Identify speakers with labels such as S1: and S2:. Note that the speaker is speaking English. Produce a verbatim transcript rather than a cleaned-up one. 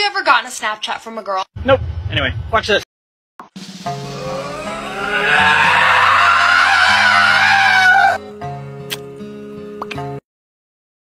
S1: you ever gotten a Snapchat from a girl?
S2: Nope. Anyway, watch this.